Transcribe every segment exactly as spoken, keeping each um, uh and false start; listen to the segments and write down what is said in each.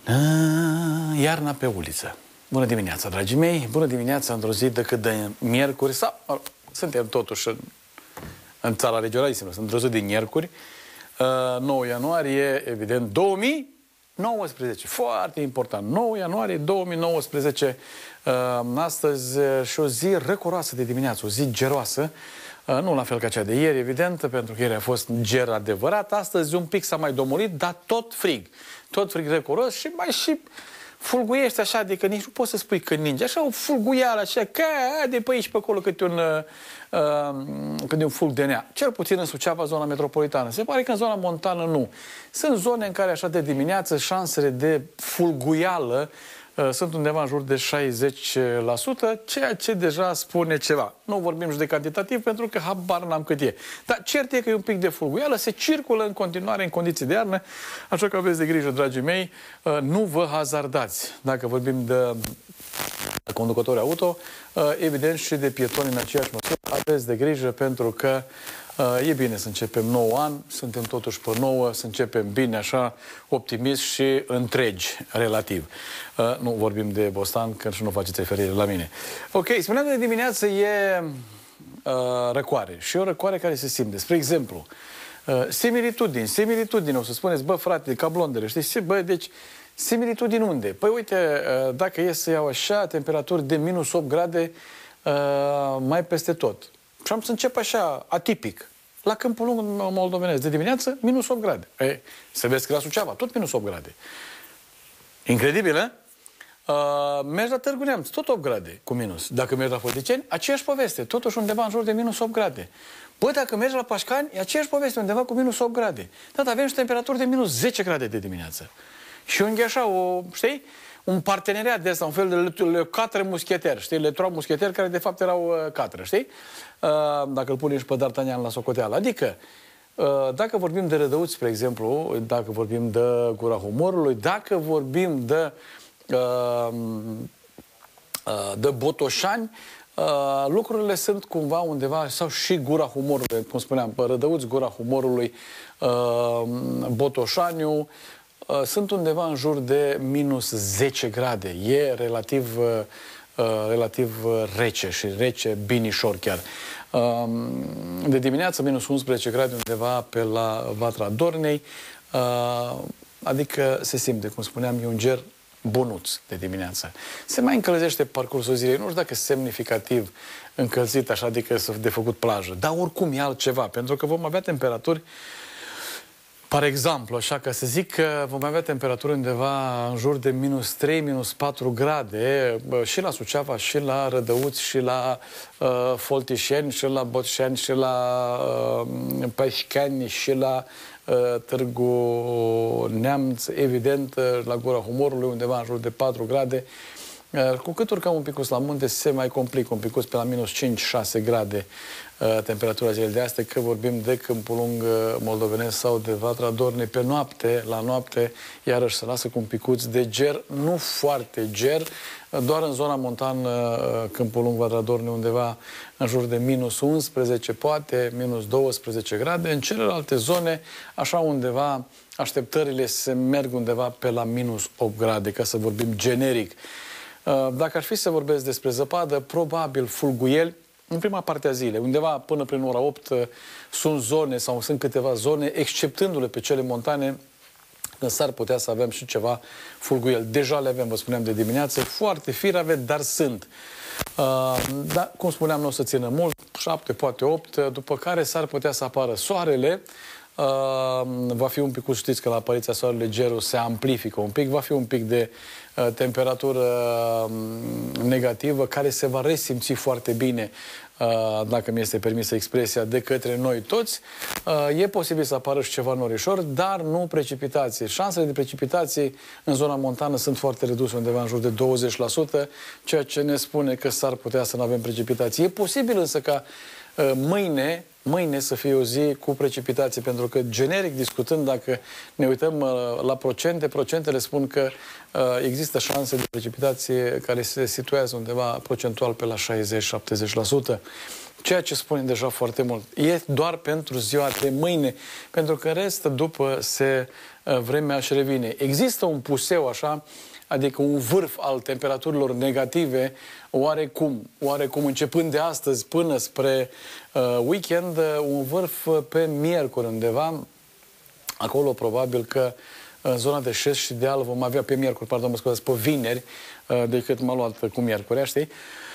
Iarna pe uliță. Bună dimineața, dragii mei! Bună dimineața într-o zi decât de miercuri sau... Suntem totuși în, în țara regionalistă, într-o zi de miercuri. nouă ianuarie, evident, două mii nouăsprezece. Foarte important. nouă ianuarie două mii nouăsprezece. Astăzi și o zi răcoroasă de dimineață, o zi geroasă. Nu la fel ca cea de ieri, evident, pentru că ieri a fost ger adevărat. Astăzi un pic s-a mai domorit, dar tot frig. Tot frig răcoros și mai și fulguiește așa, adică nici nu poți să spui că ninge. Așa o fulguială, așa, că de pe aici pe acolo câte un, uh, câte un fulg de nea. Cel puțin în Suceava, zona metropolitană. Se pare că în zona montană nu. Sunt zone în care așa de dimineață șansele de fulguială uh, sunt undeva în jur de șaizeci la sută, ceea ce deja spune ceva. Nu vorbim și de cantitativ pentru că habar n-am cât e. Dar cert e că e un pic de fulguială, se circulă în continuare în condiții de iarnă, așa că aveți de grijă, dragii mei, uh, nu vă hazardați. Dacă vorbim de conducători auto, uh, evident și de pietoni în aceeași măsură, aveți de grijă pentru că Uh, e bine să începem nou an, suntem totuși pe nouă, să începem bine, așa, optimist și întregi, relativ. Uh, nu vorbim de Bostan, că și nu faceți referire la mine. Ok, spuneam de dimineață e uh, răcoare și e o răcoare care se simte. Spre exemplu, uh, similitudini, similitudini, o să spuneți, bă, frate, ca blondele, știi? Bă, deci, similitudini unde? Păi uite, uh, dacă e să iau așa, temperaturi de minus opt grade uh, mai peste tot. Și am să încep așa, atipic. La Câmpul Lung, moldovenesc, de dimineață, minus opt grade. E, să vezi că la Suceava, tot minus opt grade. Incredibil, eh? Uh, mergi la Târgu Neamț, tot opt grade cu minus. Dacă mergi la Fălticeni, aceeași poveste, totuși undeva în jur de minus opt grade. Bă, dacă mergi la Pașcani, e aceeași poveste, undeva cu minus opt grade. Dar avem și temperaturi de minus zece grade de dimineață. Și unghi așa, o, știi? Un parteneriat de ăsta, un fel de le catre muscheter, știi? Le trau muscheter care de fapt erau uh, catre, știi? Uh, dacă îl punem și pe D'Artagnan la socoteală. Adică, uh, dacă vorbim de Rădăuți, spre exemplu, dacă vorbim de Gura Humorului, dacă vorbim de, uh, uh, de Botoșani, uh, lucrurile sunt cumva undeva, sau și Gura Humorului, cum spuneam, Rădăuți, Gura Humorului, uh, Botoșaniu, sunt undeva în jur de minus zece grade. E relativ, uh, relativ rece și rece binișor chiar. Uh, de dimineață minus unsprezece grade undeva pe la Vatra Dornei. Uh, adică se simte, cum spuneam, e un ger bonuț de dimineață. Se mai încălzește parcursul zilei. Nu știu dacă e semnificativ încălzit așa, adică de făcut plajă. Dar oricum e altceva, pentru că vom avea temperaturi. Par exemplu, așa că să zic că vom avea temperaturi undeva în jur de minus trei, minus patru grade și la Suceava, și la Rădăuți, și la uh, Foltișeni, și la Botoșani, și la uh, Pașcani, și la uh, Târgu Neamț, evident, la Gura Humorului, undeva în jur de patru grade. Uh, cu cât urcăm un picuț la munte, se mai complică un picuț pe la minus cinci șase grade uh, temperatura zilei de astăzi, că vorbim de Câmpul Lung uh, moldovenesc sau de Vatra Dornei. Pe noapte, la noapte, iarăși se lasă cu un picuț de ger, nu foarte ger, uh, doar în zona montană, uh, Câmpul Lung, Vatra Dornei, undeva în jur de minus unsprezece, poate minus douăsprezece grade. În celelalte zone, așa undeva, așteptările se merg undeva pe la minus opt grade, ca să vorbim generic. Dacă ar fi să vorbesc despre zăpadă, probabil fulguieli în prima parte a zilei, undeva până prin ora opt sunt zone sau sunt câteva zone, exceptându-le pe cele montane, când s-ar putea să avem și ceva fulguieli. Deja le avem, vă spuneam, de dimineață, foarte firave, dar sunt. Uh, dar, cum spuneam, nu o să țină mult, șapte, poate opt, după care s-ar putea să apară soarele. Uh, va fi un pic, știți că la apariția soarelui gerul se amplifică un pic, va fi un pic de uh, temperatură uh, negativă care se va resimți foarte bine, uh, dacă mi este permisă expresia, de către noi toți. Uh, e posibil să apară și ceva norișor, dar nu precipitații. Șansele de precipitații în zona montană sunt foarte reduse, undeva în jur de douăzeci la sută, ceea ce ne spune că s-ar putea să nu avem precipitații. E posibil însă ca uh, mâine Mâine să fie o zi cu precipitații, pentru că, generic discutând, dacă ne uităm uh, la procente, procentele spun că uh, există șanse de precipitație care se situează undeva procentual pe la șaizeci șaptezeci la sută. Ceea ce spune deja foarte mult. E doar pentru ziua de mâine, pentru că rest, după, se vremea își revine. Există un puseu așa, adică un vârf al temperaturilor negative, oarecum, oarecum începând de astăzi până spre uh, weekend, un vârf pe miercuri undeva. Acolo probabil că în zona de șest și deal vom avea pe miercuri, pardon, mă scuzați, pe vineri, uh, decât m-a luat cu miercuri, știi?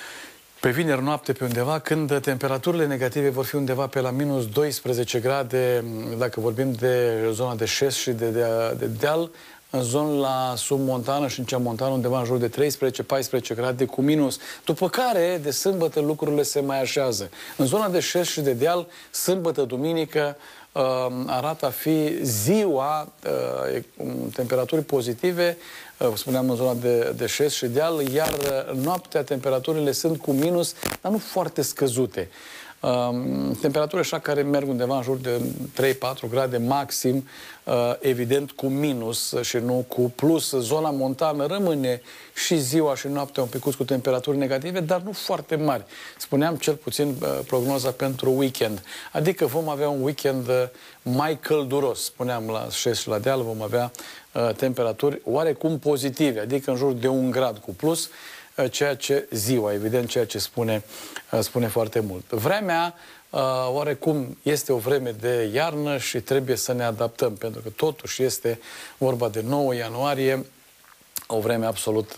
Pe vineri noapte pe undeva, când temperaturile negative vor fi undeva pe la minus doisprezece grade, dacă vorbim de zona de șest și de, de, de deal, în zona la submontană și în cea montană undeva în jur de treisprezece paisprezece grade cu minus, după care de sâmbătă lucrurile se mai așează. În zona de șest și de deal, sâmbătă, duminică, arată a fi ziua temperaturi pozitive, spuneam în zona de, de șest și deal, iar noaptea temperaturile sunt cu minus, dar nu foarte scăzute. Temperaturi așa care merg undeva în jur de trei patru grade maxim, evident cu minus și nu cu plus. Zona montană rămâne și ziua și noaptea un pic cu temperaturi negative, dar nu foarte mari. Spuneam cel puțin prognoza pentru weekend. Adică vom avea un weekend mai călduros. Spuneam la șest și la deal vom avea temperaturi oarecum pozitive, adică în jur de un grad cu plus, ceea ce ziua, evident, ceea ce spune, spune foarte mult. Vremea, oarecum, este o vreme de iarnă și trebuie să ne adaptăm, pentru că totuși este vorba de nouă ianuarie, o vreme absolut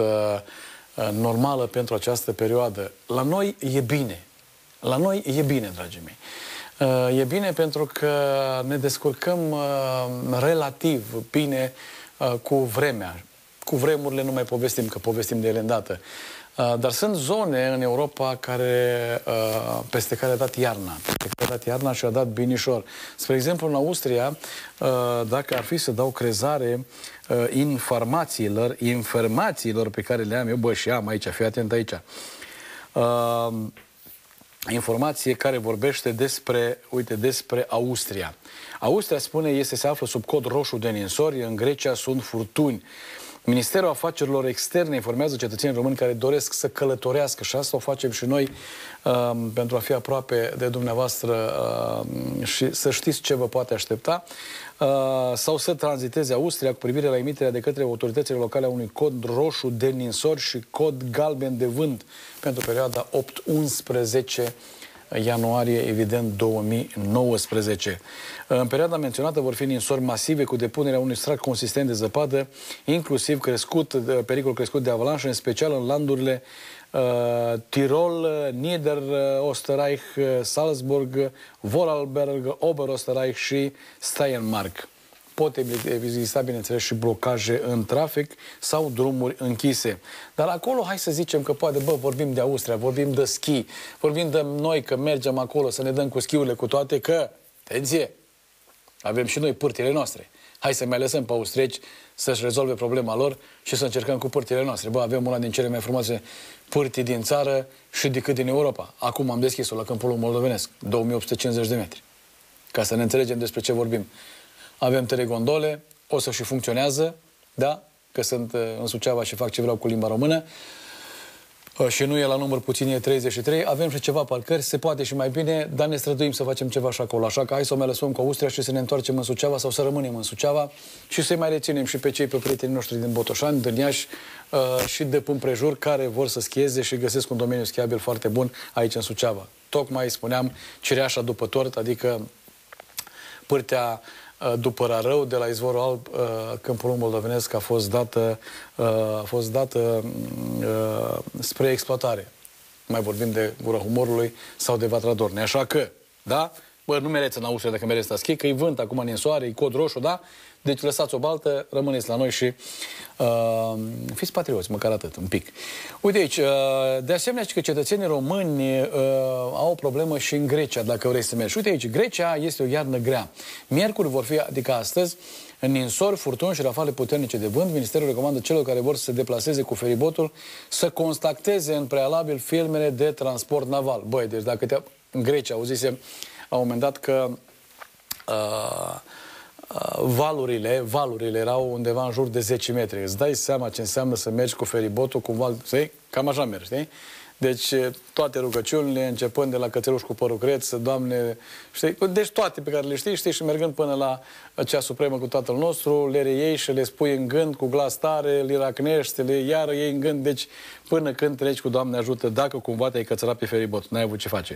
normală pentru această perioadă. La noi e bine. La noi e bine, dragii mei. E bine pentru că ne descurcăm relativ bine cu vremea. Cu vremurile nu mai povestim, că povestim de ele îndată. Dar sunt zone în Europa care, peste care a dat iarna. Peste care a dat iarna și a dat binișor. Spre exemplu, în Austria, dacă ar fi să dau crezare informațiilor, informațiilor pe care le am eu, bă, și am aici, fii atent aici. Informație care vorbește despre, uite, despre Austria. Austria, spune, este, se află sub cod roșu de ninsori, în Grecia sunt furtuni. Ministerul Afacerilor Externe informează cetățenii români care doresc să călătorească și asta o facem și noi uh, pentru a fi aproape de dumneavoastră uh, și să știți ce vă poate aștepta uh, sau să tranziteze Austria cu privire la emiterea de către autoritățile locale a unui cod roșu de ninsori și cod galben de vânt pentru perioada opt unsprezece ianuarie, evident, două mii nouăsprezece. În perioada menționată vor fi ninsori masive cu depunerea unui strat consistent de zăpadă, inclusiv crescut, pericol crescut de avalanșă, în special în landurile uh, Tirol, Niederösterreich, Salzburg, Vorarlberg, Oberösterreich și Steiermark. Pot exista, bineînțeles, și blocaje în trafic sau drumuri închise. Dar acolo, hai să zicem că poate, bă, vorbim de Austria, vorbim de schi, vorbim de noi că mergem acolo să ne dăm cu schiurile, cu toate că, atenție, avem și noi pârtile noastre. Hai să mai lăsăm pe austrieci să-și rezolve problema lor și să încercăm cu pârtile noastre. Bă, avem una din cele mai frumoase pârtii din țară și decât din Europa. Acum am deschis-o la Câmpul Moldovenesc, două mii opt sute cincizeci de metri. Ca să ne înțelegem despre ce vorbim. Avem telegondole, o să și funcționează, da? Că sunt în Suceava și fac ce vreau cu limba română. Și nu e la număr puțin, e treizeci și trei. Avem și ceva parcări, se poate și mai bine, dar ne străduim să facem ceva și acolo. Așa că hai să o mai lăsăm cu Austria și să ne întoarcem în Suceava sau să rămânem în Suceava și să-i mai reținem și pe cei, pe prietenii noștri din Botoșani, din Iași uh, și de pe împrejur, care vor să schieze și găsesc un domeniu schiabil foarte bun aici în Suceava. Tocmai spuneam cireașa după tort, adică pârtea după Rarău, de la Izvorul Alb, Câmpul Moldovenesc a fost dată, a fost dată spre exploatare. Mai vorbim de Gura Humorului sau de Vatradorne. Așa că, da? Bă, nu mereți în Austria dacă mereți la schi, că e vânt acum în soare, e cod roșu, da? Deci lăsați o baltă, rămâneți la noi și uh, fiți patrioți, măcar atât, un pic. Uite aici, uh, de asemenea, că cetățenii români uh, au o problemă și în Grecia, dacă vrei să mergi. Uite aici, Grecia este o iarnă grea. Miercuri vor fi, adică astăzi, în ninsori, furtuni și rafale puternice de vânt. Ministerul recomandă celor care vor să se deplaseze cu feribotul să constateze în prealabil filmele de transport naval. Băi, deci dacă te... în Grecia auzisem la un moment dat că uh, valurile, valurile erau undeva în jur de zece metri. Îți dai seama ce înseamnă să mergi cu feribotul, cu val, știi? Cam așa mergi, știi? Deci toate rugăciunile, începând de la cățeluș cu părul creț, Doamne, știi? Deci toate pe care le știi, știi, și mergând până la cea supremă cu Tatăl nostru, le reiei și le spui în gând cu glas tare, le racnești, le iară ei în gând, deci până când treci cu Doamne ajută, dacă cumva te-ai cățărat pe feribot, n-ai avut ce face.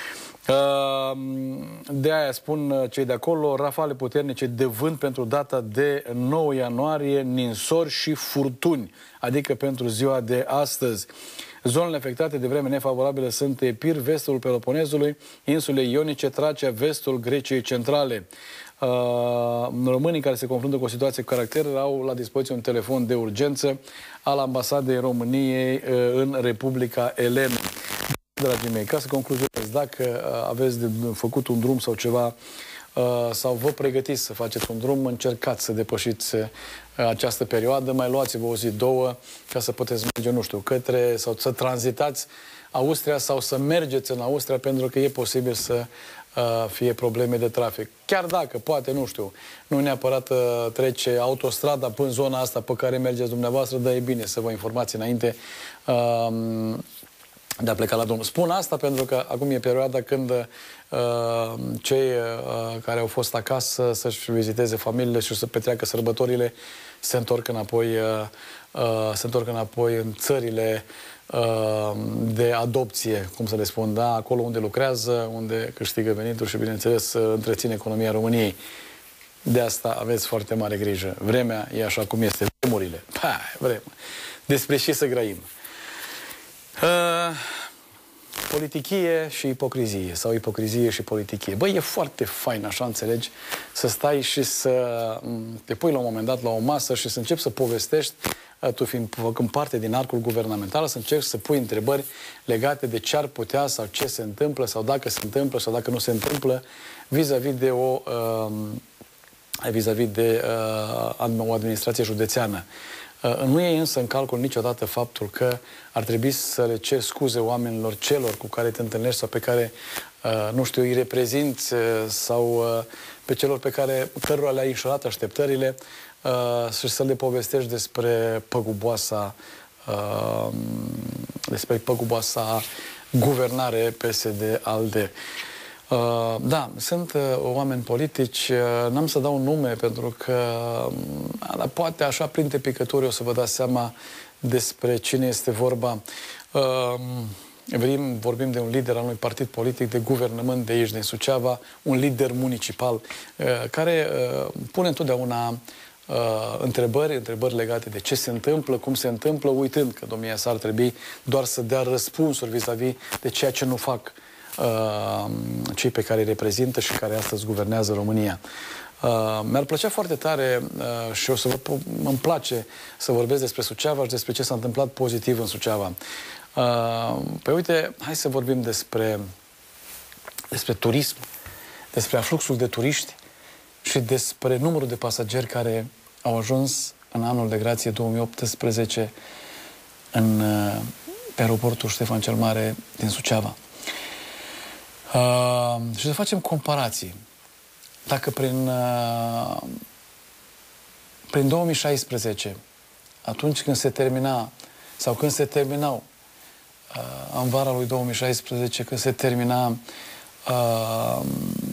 De aia spun cei de acolo, rafale puternice de vânt pentru data de nouă ianuarie, ninsori și furtuni, adică pentru ziua de astăzi. Zonele afectate de vreme nefavorabilă sunt Epir, vestul Peloponezului, insule Ionice, Tracia, vestul Greciei centrale. Uh, românii care se confruntă cu o situație cu caracter au la dispoziție un telefon de urgență al Ambasadei României uh, în Republica Elena. Dragii mei, ca să concluzionez, dacă aveți de făcut un drum sau ceva, sau vă pregătiți să faceți un drum, încercați să depășiți această perioadă, mai luați-vă o zi, două, ca să puteți merge, nu știu, către, sau să tranzitați Austria sau să mergeți în Austria, pentru că e posibil să fie probleme de trafic. Chiar dacă, poate, nu știu, nu neapărat trece autostrada până în zona asta pe care mergeți dumneavoastră, dar e bine să vă informați înainte de a pleca la drum. Spun asta pentru că acum e perioada când uh, cei uh, care au fost acasă să-și viziteze familiile și să petreacă sărbătorile se întorc înapoi, uh, uh, se întorc înapoi în țările uh, de adopție, cum să le spun, da? Acolo unde lucrează, unde câștigă venituri și, bineînțeles, întreține economia României. De asta aveți foarte mare grijă. Vremea e așa cum este. Vremurile. Pa, vreme. Despre ce să grăim. Uh, politichie și ipocrizie, sau ipocrizie și politichie. Băi, e foarte fain, așa, înțelegi, să stai și să te pui la un moment dat la o masă și să începi să povestești, tu fiind făcând parte din arcul guvernamental, să încerci să pui întrebări legate de ce ar putea sau ce se întâmplă sau dacă se întâmplă sau dacă nu se întâmplă vis-a-vis de o uh, vis-a-vis de uh, o administrație județeană. Nu e însă în calcul niciodată faptul că ar trebui să le cer scuze oamenilor celor cu care te întâlnești sau pe care, nu știu, îi reprezinți sau pe celor pe care, cărora le-ai înșelat așteptările și să le povestești despre păguboasa, despre păguboasa guvernare P S D-ALDE. Uh, da, sunt uh, oameni politici, uh, n-am să dau un nume pentru că uh, poate așa printre picături o să vă dați seama despre cine este vorba. Uh, Vorbim, vorbim de un lider al unui partid politic de guvernământ de aici, din Suceava, un lider municipal uh, care uh, pune întotdeauna uh, întrebări, întrebări legate de ce se întâmplă, cum se întâmplă, uitând că domnia sa ar trebui doar să dea răspunsuri vis-a-vis de ceea ce nu fac Uh, cei pe care îi reprezintă și care astăzi guvernează România. Uh, mi-ar plăcea foarte tare uh, și o să vă, îmi place să vorbesc despre Suceava și despre ce s-a întâmplat pozitiv în Suceava. Uh, păi uite, hai să vorbim despre, despre turism, despre afluxul de turiști și despre numărul de pasageri care au ajuns în anul de grație două mii optsprezece în uh, aeroportul Ștefan cel Mare din Suceava. Uh, și să facem comparații. Dacă prin, uh, prin două mii șaisprezece, atunci când se termina, sau când se terminau, uh, în vara lui două mii șaisprezece, când se termina uh,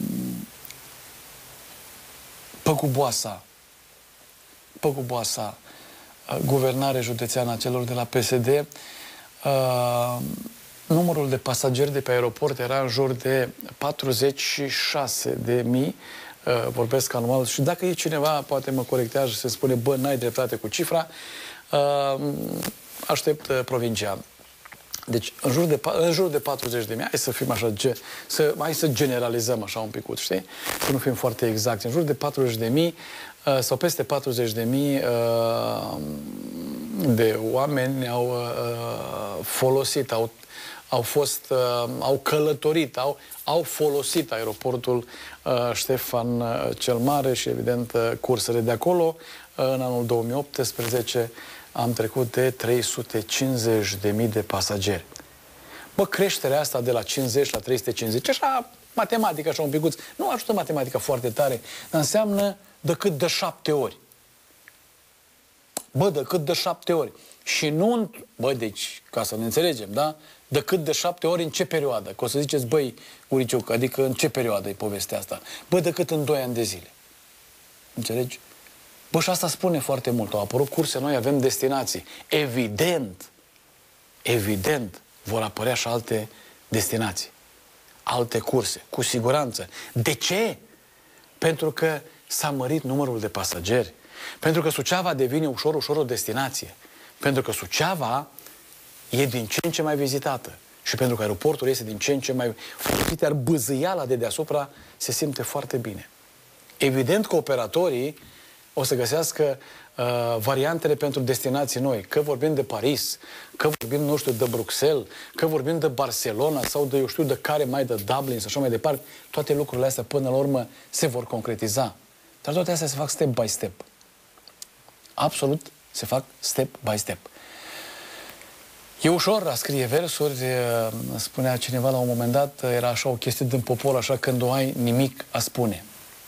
păguboasa, păguboasa uh, guvernare județeană a celor de la P S D, uh, numărul de pasageri de pe aeroport era în jur de patruzeci și șase de mii, uh, vorbesc anual, și dacă e cineva, poate mă corectează și se spune, bă, n-ai dreptate cu cifra, uh, aștept uh, provincia. Deci, în jur de, în jur de patruzeci de mii, hai să fim așa, ge, să, hai să generalizăm așa un picut, știi? Să nu fim foarte exacti. În jur de patruzeci de mii uh, sau peste patruzeci de mii uh, de oameni au uh, folosit, au au fost, uh, au călătorit, au, au folosit aeroportul uh, Ștefan uh, cel Mare și, evident, uh, cursele de acolo. Uh, în anul două mii optsprezece am trecut de trei sute cincizeci de mii de pasageri. Bă, creșterea asta de la cincizeci la trei sute cincizeci, așa, matematică, așa un picuț, nu ajută matematica foarte tare, dar înseamnă decât de șapte ori. Bă, decât de șapte ori. Și nu, bă, deci, ca să ne înțelegem, da? Decât de șapte ori în ce perioadă? Că o să ziceți, băi, Uriciuc, adică în ce perioadă e povestea asta? Bă, decât în doi ani de zile. Înțelegi? Bă, și asta spune foarte mult. Au apărut curse noi, avem destinații. Evident, evident, vor apărea și alte destinații. Alte curse, cu siguranță. De ce? Pentru că s-a mărit numărul de pasageri. Pentru că Suceava devine ușor, ușor o destinație. Pentru că Suceava e din ce în ce mai vizitată. Și pentru că aeroportul este din ce în ce mai... Iar bâzâiala de deasupra se simte foarte bine. Evident că operatorii o să găsească uh, variantele pentru destinații noi. Că vorbim de Paris, că vorbim, nu știu, de Bruxelles, că vorbim de Barcelona sau de, eu știu, de care mai, de Dublin și așa mai departe. Toate lucrurile astea, până la urmă, se vor concretiza. Dar toate astea se fac step by step. Absolut se fac step by step. E ușor a scrie versuri, spunea cineva la un moment dat, era așa o chestie din popor, așa când nu ai nimic a spune.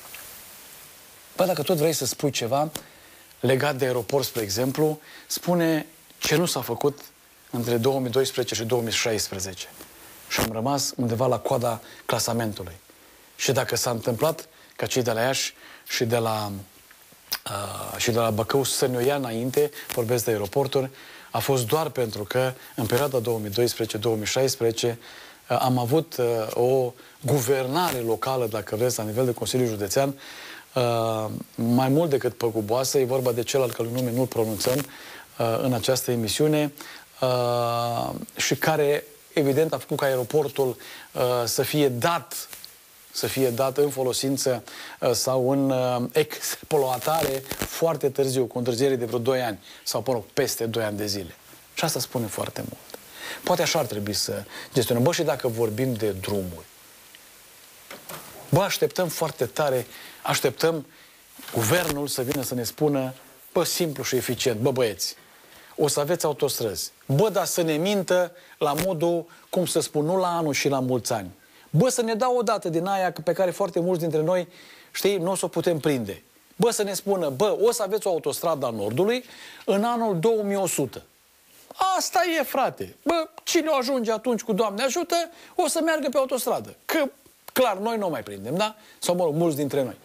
Bă, dacă tot vrei să spui ceva legat de aeroport, spre exemplu, spune ce nu s-a făcut între două mii doisprezece și două mii șaisprezece. Și am rămas undeva la coada clasamentului. Și dacă s-a întâmplat ca cei de la Iași și de la, uh, și de la Bacău să ne o ia înainte, vorbesc de aeroporturi, a fost doar pentru că în perioada două mii doisprezece două mii șaisprezece uh, am avut uh, o guvernare locală, dacă vreți, la nivel de Consiliu Județean, Uh, mai mult decât păguboasă, e vorba de cel al cărui nume nu-l pronunțăm uh, în această emisiune uh, și care, evident, a făcut ca aeroportul uh, să fie dat să fie dat în folosință uh, sau în uh, exploatare foarte târziu, cu întârziere de vreo doi ani sau, mă rog, peste doi ani de zile. Și asta spune foarte mult. Poate așa ar trebui să gestionăm. Bă, și dacă vorbim de drumuri, bă, așteptăm foarte tare, așteptăm guvernul să vină să ne spună, bă, simplu și eficient, bă, băieți, o să aveți autostrăzi. Bă, dar să ne mintă la modul, cum să spun, nu la anul și la mulți ani. Bă, să ne dau o dată din aia pe care foarte mulți dintre noi, știi, nu o să o putem prinde. Bă, să ne spună, bă, o să aveți o autostradă a Nordului în anul două mii o sută. Asta e, frate. Bă, cine o ajunge atunci cu Doamne ajută, o să meargă pe autostradă. Că clar, noi nu o mai prindem, da? Sau, mă rog, mulți dintre noi.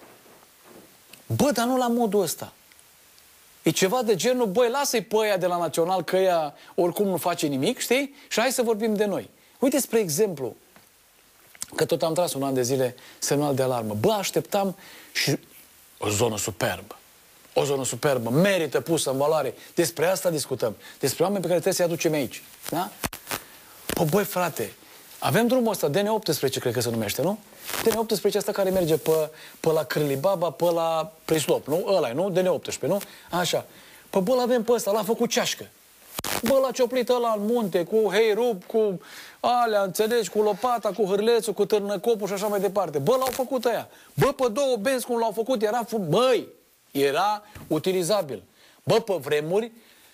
Bă, dar nu la modul ăsta. E ceva de genul, băi, lasă-i pe aia de la Național, că ea oricum nu face nimic, știi? Și hai să vorbim de noi. Uite, spre exemplu, că tot am tras un an de zile semnal de alarmă. Bă, așteptam și o zonă superbă. O zonă superbă, merită pusă în valoare. Despre asta discutăm. Despre oameni pe care trebuie să-i aducem aici. Da? Pă, băi, frate, avem drumul ăsta, D N optsprezece, cred că se numește, nu? D N optsprezece asta care merge pe, pe la Cârlibaba, pe la Prislop, nu? Ăla-i, nu? D N optsprezece, nu? Așa. Pă, bă, l-avem pe ăsta, l-a făcut ceașcă. Bă, l-a cioplit ăla în munte, cu heirup, cu alea, înțelegi, cu lopata, cu hârlețul, cu târnăcopul și așa mai departe. Bă, l-au făcut ăia. Bă, pe două benzi cum l-au făcut, era, băi, era utilizabil. Bă, pe vremuri,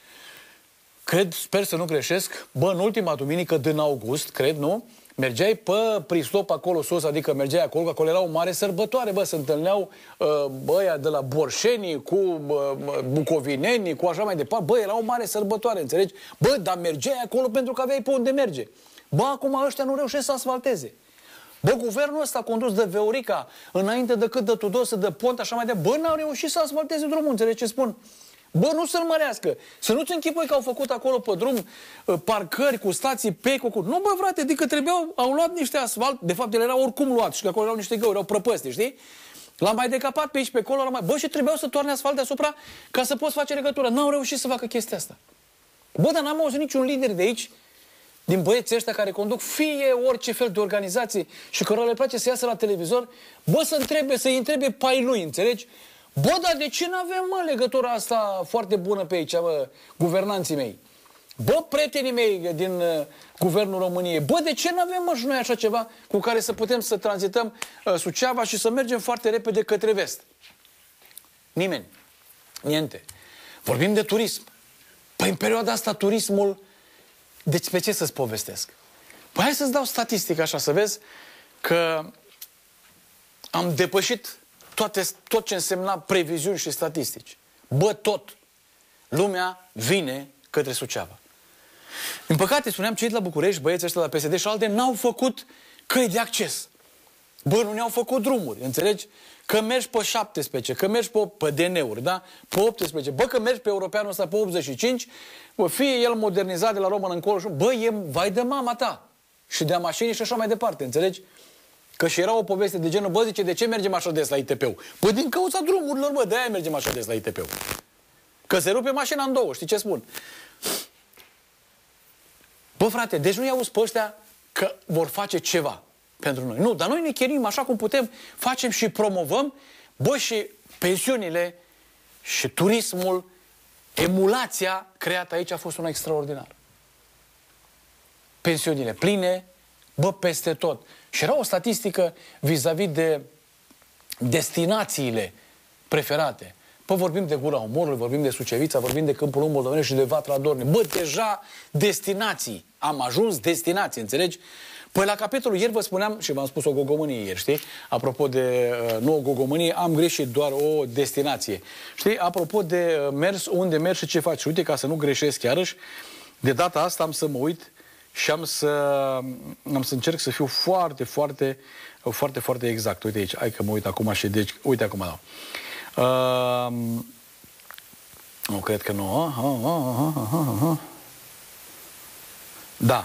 cred, sper să nu greșesc, bă, în ultima duminică din august, cred, nu? Mergeai pe Prislop acolo sus, adică mergeai acolo, că acolo era o mare sărbătoare, bă, se întâlneau uh, băia de la Borșenii cu uh, bucovinenii, cu așa mai departe, bă, era o mare sărbătoare, înțelegi? Bă, dar mergeai acolo pentru că aveai pe unde merge. Bă, acum ăștia nu reușesc să asfalteze. Bă, guvernul ăsta condus de Veorica, înainte decât de Tudose, de Pont, așa mai departe, bă, n-au reușit să asfalteze drumul, înțelegi ce spun? Bă, nu să-l mărească. Să nu-ți închipui că au făcut acolo pe drum parcări cu stații pe cu... Nu, bă, frate, adică trebuiau, au luat niște asfalt, de fapt, ele erau oricum luat și că acolo erau niște găuri, erau prăpăsti, știi? L-am mai decapat pe aici, pe acolo, mai... Bă, și trebuiau să toarne asfalt deasupra ca să poți face legătură. N-au reușit să facă chestia asta. Bă, dar n-am auzit niciun lider de aici, din băieții ăștia care conduc fie orice fel de organizație și cărora le place să iasă la televizor, bă, să întrebe, să-i întrebe pai lui, înțelegi? Bă, dar de ce n-avem, mă, legătura asta foarte bună pe aici, bă, guvernanții mei? Bă, prietenii mei din uh, Guvernul României, bă, de ce n-avem, mă, și noi așa ceva cu care să putem să tranzităm uh, Suceava și să mergem foarte repede către vest? Nimeni. Niente. Vorbim de turism. Păi în perioada asta turismul, deci pe ce să-ți povestesc? Păi hai să-ți dau statistică așa, să vezi că am depășit toate, tot ce însemna previziuni și statistici. Bă, tot. lumea vine către Suceava. Din păcate, spuneam, cei de la București, băieții ăștia la P S D și alte, n-au făcut căi de acces. Bă, nu ne-au făcut drumuri, înțelegi? Că mergi pe șaptesprezece, că mergi pe, pe D N-uri, da? Pe optsprezece, bă, că mergi pe europeanul ăsta pe optzeci și cinci, bă, fie el modernizat de la Roman încolo, bă, e vai de mama ta. Și de-a mașinii și așa mai departe, înțelegi? Că și era o poveste de genul, bă, zice, de ce mergem așa des la I T P-ul? Bă, din cauza drumurilor, bă, de-aia mergem așa des la I T P-ul. Că se rupe mașina în două, știi ce spun? Bă, frate, deci nu i-auzi pe ăștia că vor face ceva pentru noi. Nu, dar noi ne chinuim așa cum putem, facem și promovăm, bă, și pensiunile și turismul, emulația creată aici a fost una extraordinară. Pensiunile pline, bă, peste tot. Și era o statistică vis-a-vis de destinațiile preferate. Păi vorbim de Gura Omorului, vorbim de Sucevița, vorbim de Câmpul Lung Moldovenesc și de Vatra Dorne. Bă, deja destinații. Am ajuns destinații, înțelegi? Păi la capitolul ieri vă spuneam, și v-am spus o gogomânie ieri, știi? Apropo de, uh, nu o gogomânie, am greșit, doar o destinație. Știi? Apropo de uh, mers, unde mergi și ce faci. Și uite, ca să nu greșesc iarăși, de data asta am să mă uit și am să, am să încerc să fiu foarte, foarte, foarte, foarte exact. Uite aici, hai că mă uit acum și deci, uite acum, da. Uh, nu, cred că nu. Uh, uh, uh, uh, uh, uh. Da.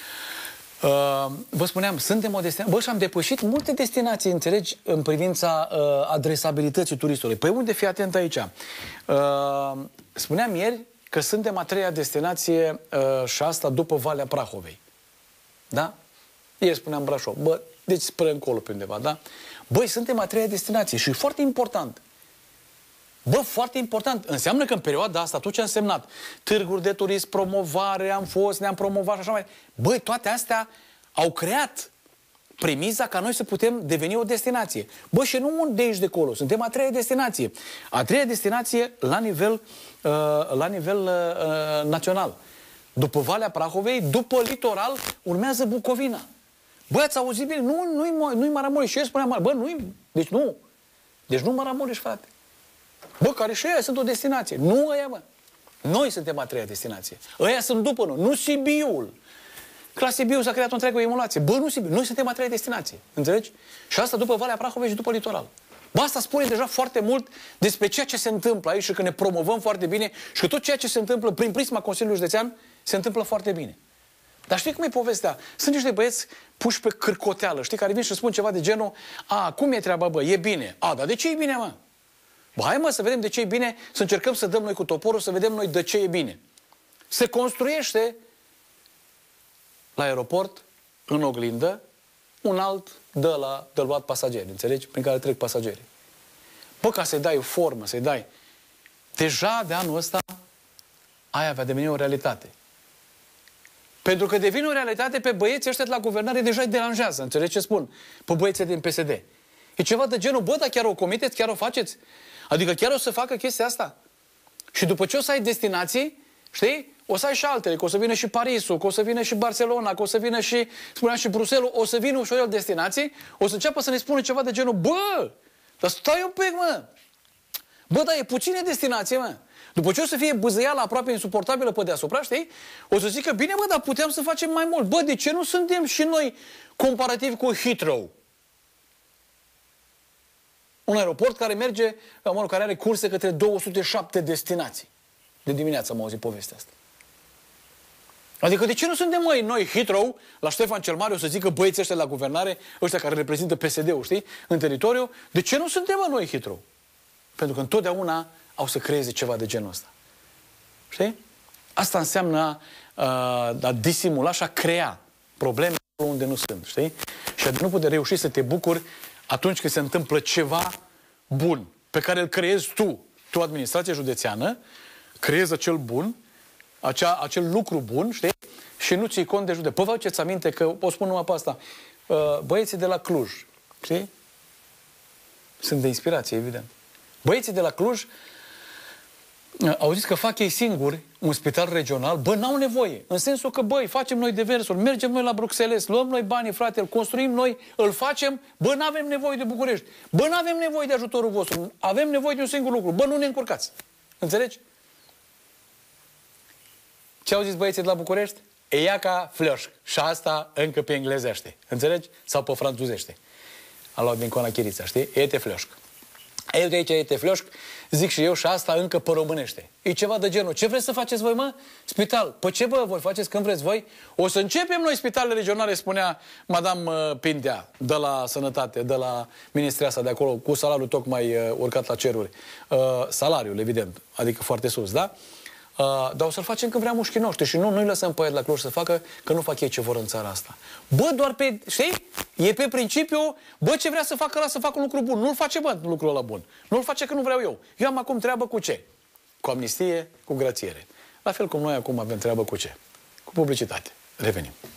Uh, vă spuneam, suntem o destinație. Bă, și am depășit multe destinații, înțelegi, în privința uh, adresabilității turistului. Păi unde, fii atent aici? Uh, spuneam ieri că suntem a treia destinație uh, și asta după Valea Prahovei. Da? Ieri spuneam Brașov. Bă, deci spre încolo pe undeva, da? Băi, suntem a treia destinație și e foarte important. Bă, foarte important. Înseamnă că în perioada asta, tot ce a însemnat, târguri de turism, promovare, am fost, ne-am promovat și așa mai... Băi, toate astea au creat premiza ca noi să putem deveni o destinație. Bă, și nu de aici de acolo, suntem a treia destinație. A treia destinație la nivel, uh, la nivel uh, național. După Valea Prahovei, după litoral, urmează Bucovina. Bă, ați auzit bine? Nu, nu-i, nu-i Maramureș. Și eu spuneam, bă, nu-i... Deci nu. Deci nu Maramureș, frate. Bă, care și ăia sunt o destinație. Nu ăia, mă. Noi suntem a treia destinație. Ăia sunt după noi. Nu Sibiul. Că la Sibiu s-a creat o întreagă emulație. Bă, nu Sibiu. Noi suntem a treia destinație. Înțelegi? Și asta după Valea Prahovei și după litoral. Bă, asta spune deja foarte mult despre ceea ce se întâmplă aici și că ne promovăm foarte bine și că tot ceea ce se întâmplă prin prisma Consiliului Județean se întâmplă foarte bine. Dar știi cum e povestea? Sunt niște băieți puși pe cârcoteală, știi, care vin și spun ceva de genul: a, cum e treaba, bă? E bine. A, dar de ce e bine, mă? Bă, hai, mă, să vedem de ce e bine, să încercăm să dăm noi cu toporul, să vedem noi de ce e bine. Se construiește la aeroport, în oglindă, un alt de la de luat pasageri, înțelegi? Prin care trec pasagerii. Bă, ca să-i dai o formă, să-i dai... Deja de anul ăsta aia va deveni o realitate. Pentru că devine o realitate, pe băieții ăștia de la guvernare deja îi deranjează, înțelegi ce spun? Pe băieții din P S D. E ceva de genul, bă, dar chiar o comiteți, chiar o faceți? Adică chiar o să facă chestia asta? Și după ce o să ai destinații, știi? O să ai și altele, că o să vină și Parisul, că o să vină și Barcelona, că o să vină și, spuneam, și Bruxelles, o să vină ușor destinații, o să înceapă să ne spună ceva de genul: bă, dar stai un pic, mă! Bă, dar e puține destinații, mă! După ce o să fie bâzăiala aproape insuportabilă pe deasupra, știi? O să zică: bine, bă, dar puteam să facem mai mult. Bă, de ce nu suntem și noi comparativ cu Heathrow? Un aeroport care merge, mă rog, care are curse către două sute șapte destinații. De dimineață am auzit povestea asta. Adică de ce nu suntem, măi, noi Heathrow, la Ștefan cel Mare, o să zică băieții ăștia la guvernare, ăștia care reprezintă P S D-ul, știi, în teritoriu, de ce nu suntem, mă, noi Heathrow? Pentru că întotdeauna au să creeze ceva de genul ăsta. Știi? Asta înseamnă uh, a disimula și a crea probleme unde nu sunt, știi? Și a nu poate reuși să te bucuri atunci când se întâmplă ceva bun, pe care îl creezi tu, tu, administrație județeană, creezi acel bun, acea, acel lucru bun, știi? Și nu ții cont de județ. Păi vă aduceți aminte că, o spun numai pe asta, băieții de la Cluj, știi? Sunt de inspirație, evident. Băieții de la Cluj au zis că fac ei singuri un spital regional. Bă, n-au nevoie. În sensul că, băi, facem noi deversuri, mergem noi la Bruxelles, luăm noi banii, frate, îl construim noi, îl facem. Bă, n-avem nevoie de București. Bă, n-avem nevoie de ajutorul vostru. Avem nevoie de un singur lucru. Bă, nu ne încurcați. Înțelegi? Ce au zis băieții de la București? E ia ca flășc. Și asta încă pe englezește. Înțelegi? Sau pe franțuzește. A luat din Coana Chirița, știi? Ete flășc. Eu de aici ete flășc, zic și eu, și asta încă pe românește. E ceva de genul. Ce vreți să faceți voi, mă? Spital. Păi ce, bă, voi faceți când vreți voi? O să începem noi spitalele regionale, spunea Madame Pintea, de la Sănătate, de la Ministreasa de acolo, cu salariul tocmai uh, urcat la ceruri. Uh, salariul, evident, adică foarte sus, da? Uh, dar o să-l facem când vrea mușchii noștri și nu, nu-i lăsăm pe el la Cluj să facă, că nu fac ei ce vor în țara asta. Bă, doar pe, știi? E pe principiu, bă, ce vrea să facă ăla, să facă un lucru bun. Nu-l face, bă, lucrul ăla bun. Nu-l face că nu vreau eu. Eu am acum treabă cu ce? Cu amnistie, cu grațiere. La fel cum noi acum avem treabă cu ce? Cu publicitate. Revenim.